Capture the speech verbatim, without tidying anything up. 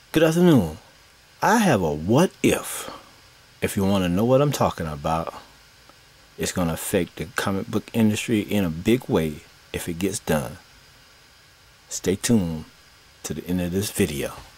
Good afternoon. I have a what if. If you want to know what I'm talking about, it's going to affect the comic book industry in a big way if it gets done. Stay tuned to the end of this video.